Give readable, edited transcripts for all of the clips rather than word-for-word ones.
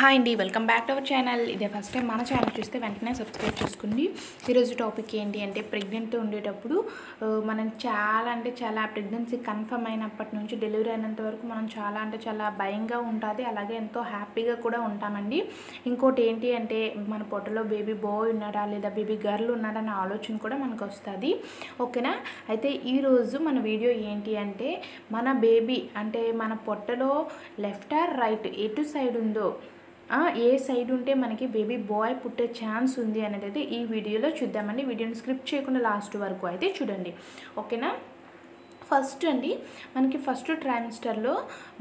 Hi అండి, welcome back to our channel. ఇదే first time మన ఛానల్ చూస్తే వెంటనే సబ్స్క్రైబ్ చేసుకోండి. ఈరోజు టాపిక్ ఏంటి అంటే ప్రెగ్నెంట్ ఉండేటప్పుడు మనం చాలా ప్రెగ్నెన్సీ కన్ఫర్మ్ అయినప్పటి నుంచి డెలివరీ అయినంత వరకు మనం చాలా భయంగా ఉంటుంది, అలాగే ఎంతో హ్యాపీగా కూడా ఉంటామండి. ఇంకోటి ఏంటి అంటే మన పొట్టలో బేబీ బాయ్ ఉన్నారా లేదా బేబీ గర్ల్ ఉన్నారా అనే ఆలోచన కూడా మనకు వస్తుంది. ఓకేనా? అయితే ఈరోజు మన వీడియో ఏంటి అంటే మన బేబీ అంటే మన పొట్టలో లెఫ్ట్ ఆర్ రైట్ ఎటు సైడ్ ఉందో, ఏ సైడ్ ఉంటే మనకి బేబీ బాయ్ పుట్టే ఛాన్స్ ఉంది అనేది అయితే ఈ వీడియోలో చూద్దామండి. వీడియోని స్క్రిప్ట్ చేయకుండా లాస్ట్ వరకు అయితే చూడండి. ఓకేనా? ఫస్ట్ అండి, మనకి ఫస్ట్ ట్రైమిస్టర్లో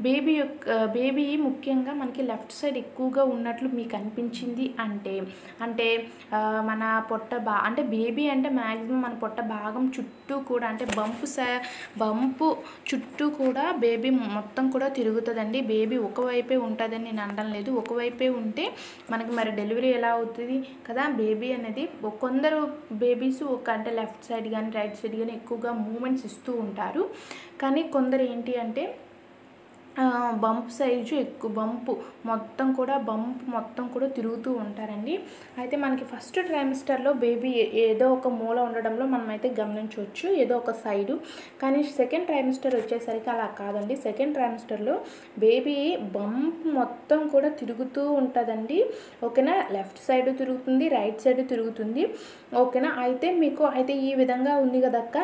బేబీ ముఖ్యంగా మనకి లెఫ్ట్ సైడ్ ఎక్కువగా ఉన్నట్లు మీకు అనిపించింది అంటే మన పొట్ట అంటే బేబీ అంటే మ్యాక్సిమం మన పొట్ట భాగం చుట్టూ కూడా అంటే బంపు చుట్టూ కూడా బేబీ మొత్తం కూడా తిరుగుతుందండి. బేబీ ఒకవైపే ఉంటుందని నేను అనడం లేదు, ఒకవైపే ఉంటే మనకి మరి డెలివరీ ఎలా అవుతుంది కదా. బేబీ అనేది కొందరు బేబీస్ అంటే లెఫ్ట్ సైడ్ కానీ రైట్ సైడ్ కానీ ఎక్కువగా మూమెంట్స్ ఇస్తూ ఉంటారు. కానీ కొందరు ఏంటి అంటే బంప్ సైజు ఎక్కువ బంపు మొత్తం కూడా తిరుగుతూ ఉంటారండి. అయితే మనకి ఫస్ట్ ట్రైమిస్టర్లో బేబీ ఏదో ఒక మూల ఉండడంలో మనమైతే గమనించవచ్చు, ఏదో ఒక సైడు. కానీ సెకండ్ ట్రైమిస్టర్ వచ్చేసరికి అలా కాదండి. సెకండ్ ట్రైమిస్టర్లో బేబీ బంప్ మొత్తం కూడా తిరుగుతూ ఉంటుందండి. ఓకేనా? లెఫ్ట్ సైడ్ తిరుగుతుంది, రైట్ సైడ్ తిరుగుతుంది. ఓకేనా? అయితే ఈ విధంగా ఉంది కదక్క,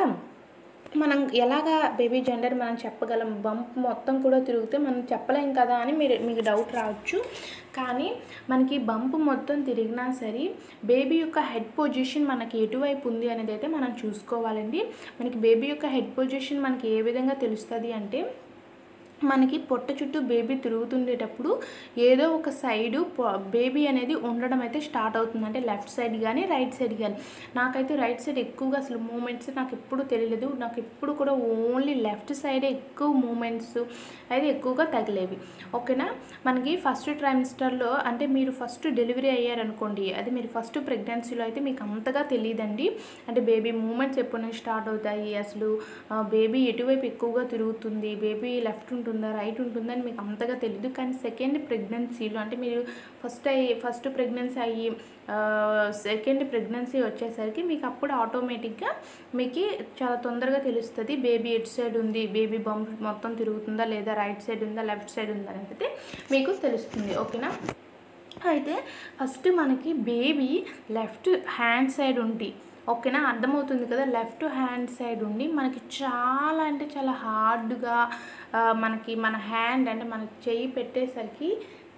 మనం ఎలాగా బేబీ జెండర్ మనం చెప్పగలం? బంప్ మొత్తం కూడా తిరిగితే మనం చెప్పలేం కదా అని మీకు డౌట్ రావచ్చు. కానీ మనకి బంప్ మొత్తం తిరిగినా సరే బేబీ యొక్క హెడ్ పొజిషన్ మనకి ఎటువైపు ఉంది అనేది అయితే మనం చూసుకోవాలండి. మనకి బేబీ యొక్క హెడ్ పొజిషన్ మనకి ఏ విధంగా తెలుస్తుంది అంటే మనకి పొట్ట చుట్టూ బేబీ తిరుగుతుండేటప్పుడు ఏదో ఒక సైడు బేబీ అనేది ఉండడం అయితే స్టార్ట్ అవుతుంది. అంటే లెఫ్ట్ సైడ్ కానీ రైట్ సైడ్ కానీ. నాకైతే రైట్ సైడ్ ఎక్కువగా అసలు మూమెంట్స్ నాకు ఎప్పుడు తెలియలేదు. నాకు ఎప్పుడు కూడా ఓన్లీ లెఫ్ట్ సైడే ఎక్కువ మూమెంట్స్ అయితే ఎక్కువగా తగిలేవి. ఓకేనా? మనకి ఫస్ట్ ట్రైమిస్టర్లో అంటే మీరు ఫస్ట్ డెలివరీ అయ్యారనుకోండి, అది మీరు ఫస్ట్ ప్రెగ్నెన్సీలో అయితే మీకు అంతగా తెలియదండి. అంటే బేబీ మూమెంట్స్ ఎప్పటి నుంచి స్టార్ట్ అవుతాయి, అసలు బేబీ ఎటువైపు ఎక్కువగా తిరుగుతుంది, బేబీ లెఫ్ట్ ఉంటుందా రైట్ ఉంటుందా అని మీకు అంతగా తెలియదు. కానీ సెకండ్ ప్రెగ్నెన్సీలో అంటే మీరు ఫస్ట్ ప్రెగ్నెన్సీ అయ్యి సెకండ్ ప్రెగ్నెన్సీ వచ్చేసరికి మీకు అప్పుడు ఆటోమేటిక్గా మీకు చాలా తొందరగా తెలుస్తుంది బేబీ ఎటు సైడ్ ఉంది, బేబీ బంప్ మొత్తం తిరుగుతుందా లేదా రైట్ సైడ్ ఉందా లెఫ్ట్ సైడ్ ఉందా అనేది మీకు తెలుస్తుంది. ఓకేనా? అయితే ఫస్ట్ మనకి బేబీ లెఫ్ట్ హ్యాండ్ సైడ్ ఉండి, ఓకేనా, అర్థమవుతుంది కదా, లెఫ్ట్ హ్యాండ్ సైడ్ ఉండి మనకి చాలా హార్డ్గా మనకి మన హ్యాండ్ అంటే మన చెయ్యి పెట్టేసరికి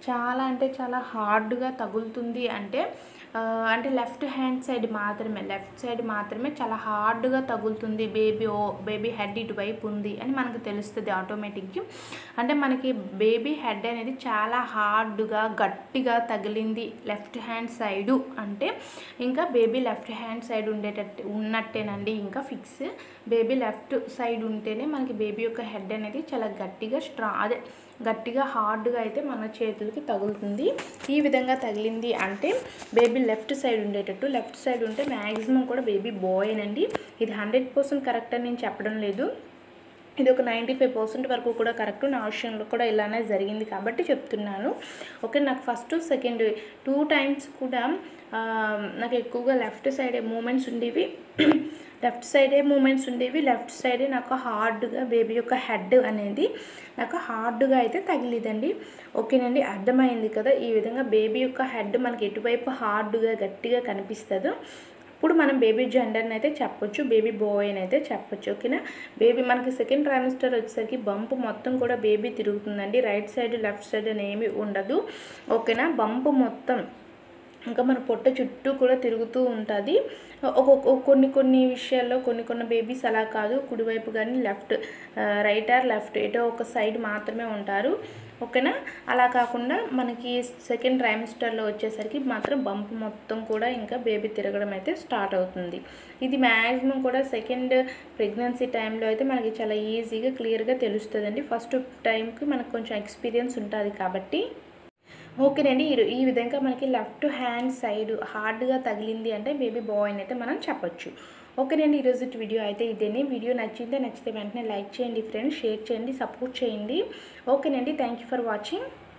చాలా హార్డ్గా తగులుతుంది. అంటే లెఫ్ట్ సైడ్ మాత్రమే చాలా హార్డ్గా తగులుతుంది. బేబీ హెడ్ ఇటువైపు ఉంది అని మనకు తెలుస్తుంది ఆటోమేటిక్గా. అంటే మనకి బేబీ హెడ్ అనేది చాలా హార్డ్గా గట్టిగా తగిలింది లెఫ్ట్ హ్యాండ్ సైడు అంటే ఇంకా బేబీ లెఫ్ట్ హ్యాండ్ సైడ్ ఉన్నట్టేనండి. ఇంకా ఫిక్స్ బేబీ లెఫ్ట్ సైడ్ ఉంటేనే మనకి బేబీ యొక్క హెడ్ అనేది చాలా గట్టిగా హార్డ్గా అయితే మన చేతులకి తగులుతుంది. ఈ విధంగా తగిలింది అంటే బేబీ లెఫ్ట్ సైడ్ ఉండేటట్టు. లెఫ్ట్ సైడ్ ఉంటే మ్యాక్సిమం కూడా బేబీ బాయేనండి. ఇది 100% కరెక్ట్ అని నేను చెప్పడం లేదు, ఇది ఒక 95% వరకు కూడా కరెక్ట్. నా విషయంలో కూడా ఇలానే జరిగింది కాబట్టి చెప్తున్నాను. ఓకే, నాకు ఫస్ట్ సెకండ్ 2 టైమ్స్ కూడా నాకు ఎక్కువగా లెఫ్ట్ సైడే మూమెంట్స్ ఉండేవి. లెఫ్ట్ సైడే నాకు హార్డ్గా బేబీ యొక్క హెడ్ అనేది నాకు హార్డ్గా అయితే తగిలిదండి. ఓకేనండి, అర్థమైంది కదా. ఈ విధంగా బేబీ యొక్క హెడ్ మనకి ఎటువైపు హార్డ్గా గట్టిగా కనిపిస్తుందో ఇప్పుడు మనం బేబీ జెండర్ని అయితే చెప్పొచ్చు, బేబీ బాయ్ అని అయితే చెప్పొచ్చు. ఓకేనా? బేబీ మనకి సెకండ్ ట్రైమిస్టర్ వచ్చేసరికి బంప్ మొత్తం కూడా బేబీ తిరుగుతుందండి. రైట్ సైడ్ లెఫ్ట్ సైడ్ అని ఏమీ ఉండదు. ఓకేనా? బంప్ మొత్తం ఇంకా మన పొట్ట చుట్టూ కూడా తిరుగుతూ ఉంటుంది. కొన్ని విషయాల్లో కొన్ని బేబీస్ అలా కాదు, కుడివైపు కానీ రైట్ ఆర్ లెఫ్ట్ ఏటో ఒక సైడ్ మాత్రమే ఉంటారు. ఓకేనా? అలా కాకుండా మనకి సెకండ్ ట్రైమిస్టర్లో వచ్చేసరికి మాత్రం బంప్ మొత్తం కూడా ఇంకా బేబీ తిరగడం అయితే స్టార్ట్ అవుతుంది. ఇది మ్యాక్సిమం కూడా సెకండ్ ప్రెగ్నెన్సీ టైంలో అయితే మనకి చాలా ఈజీగా క్లియర్గా తెలుస్తుందండి. ఫస్ట్ టైంకి మనకు కొంచెం ఎక్స్పీరియన్స్ ఉంటుంది కాబట్టి. ఓకేనండి, ఈ విధంగా మనకి లెఫ్ట్ హ్యాండ్ సైడ్ హార్డ్గా తగిలింది అంటే బేబీ బాయ్ అయితే మనం చెప్పొచ్చు. ఓకేనండి, ఈరోజు వీడియో అయితే ఇదేనే. వీడియో నచ్చితే వెంటనే లైక్ చేయండి ఫ్రెండ్స్, షేర్ చేయండి, సపోర్ట్ చేయండి. ఓకేనండి, థ్యాంక్ యూ ఫర్ వాచింగ్.